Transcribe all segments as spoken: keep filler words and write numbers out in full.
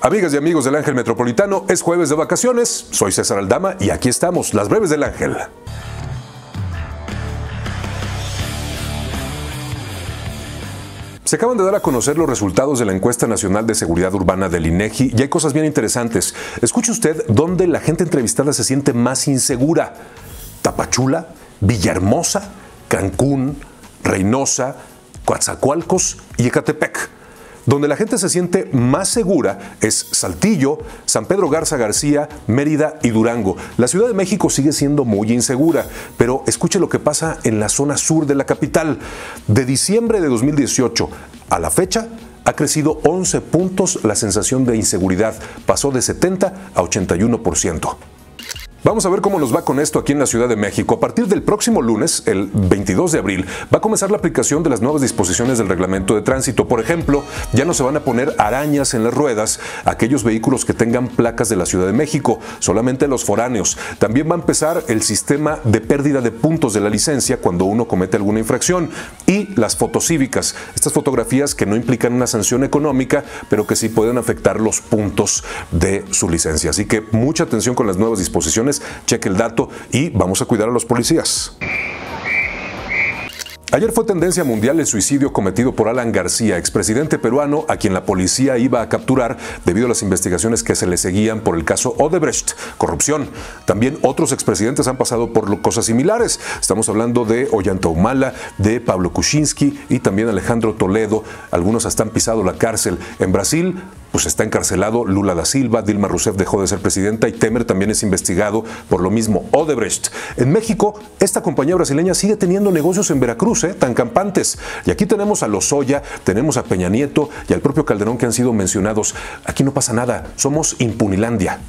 Amigas y amigos del Ángel Metropolitano, es jueves de vacaciones, soy César Aldama y aquí estamos, las breves del Ángel. Se acaban de dar a conocer los resultados de la encuesta nacional de seguridad urbana del INEGI y hay cosas bien interesantes. Escuche usted dónde la gente entrevistada se siente más insegura. Tapachula, Villahermosa, Cancún, Reynosa, Coatzacoalcos y Ecatepec. Donde la gente se siente más segura es Saltillo, San Pedro Garza García, Mérida y Durango. La Ciudad de México sigue siendo muy insegura, pero escuche lo que pasa en la zona sur de la capital. De diciembre de dos mil dieciocho a la fecha, ha crecido once puntos la sensación de inseguridad. Pasó de setenta a ochenta y uno por ciento. Vamos a ver cómo nos va con esto aquí en la Ciudad de México. A partir del próximo lunes, el veintidós de abril, va a comenzar la aplicación de las nuevas disposiciones del reglamento de tránsito. Por ejemplo, ya no se van a poner arañas en las ruedas a aquellos vehículos que tengan placas de la Ciudad de México, solamente los foráneos. También va a empezar el sistema de pérdida de puntos de la licencia cuando uno comete alguna infracción. Y las fotocívicas, estas fotografías que no implican una sanción económica, pero que sí pueden afectar los puntos de su licencia. Así que mucha atención con las nuevas disposiciones. Cheque el dato y vamos a cuidar a los policías. Ayer fue tendencia mundial el suicidio cometido por Alan García, expresidente peruano a quien la policía iba a capturar debido a las investigaciones que se le seguían por el caso Odebrecht, corrupción. También otros expresidentes han pasado por cosas similares. Estamos hablando de Ollanta Humala, de Pablo Kuczynski y también Alejandro Toledo. Algunos hasta han pisado la cárcel. En Brasil, pues está encarcelado Lula da Silva, Dilma Rousseff dejó de ser presidenta y Temer también es investigado por lo mismo, Odebrecht. En México, esta compañía brasileña sigue teniendo negocios en Veracruz, ¿eh? tan campantes. Y aquí tenemos a Lozoya, tenemos a Peña Nieto y al propio Calderón que han sido mencionados. Aquí no pasa nada, somos Impunilandia.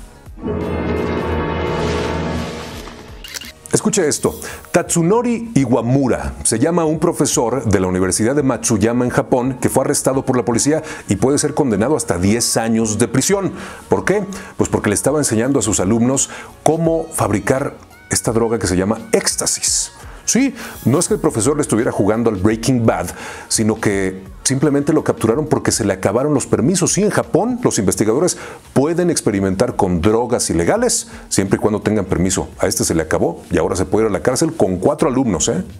Escuche esto, Tatsunori Iwamura se llama un profesor de la Universidad de Matsuyama en Japón que fue arrestado por la policía y puede ser condenado hasta diez años de prisión. ¿Por qué? Pues porque le estaba enseñando a sus alumnos cómo fabricar esta droga que se llama éxtasis. Sí, no es que el profesor le estuviera jugando al Breaking Bad, sino que simplemente lo capturaron porque se le acabaron los permisos. Sí, en Japón los investigadores pueden experimentar con drogas ilegales siempre y cuando tengan permiso. A este se le acabó y ahora se puede ir a la cárcel con cuatro alumnos, ¿eh?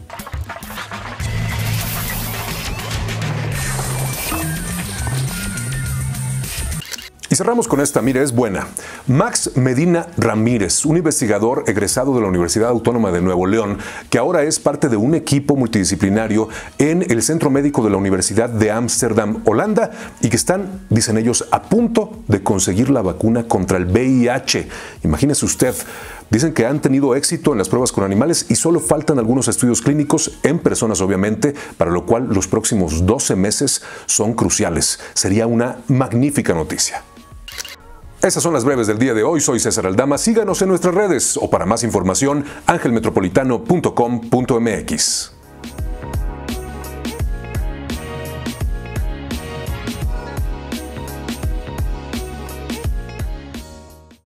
Y cerramos con esta, mire, es buena. Max Medina Ramírez, un investigador egresado de la Universidad Autónoma de Nuevo León, que ahora es parte de un equipo multidisciplinario en el Centro Médico de la Universidad de Ámsterdam, Holanda, y que están, dicen ellos, a punto de conseguir la vacuna contra el V I H. Imagínese usted. Dicen que han tenido éxito en las pruebas con animales y solo faltan algunos estudios clínicos en personas, obviamente, para lo cual los próximos doce meses son cruciales. Sería una magnífica noticia. Esas son las breves del día de hoy. Soy César Aldama. Síganos en nuestras redes o para más información, ángel metropolitano punto com punto m x.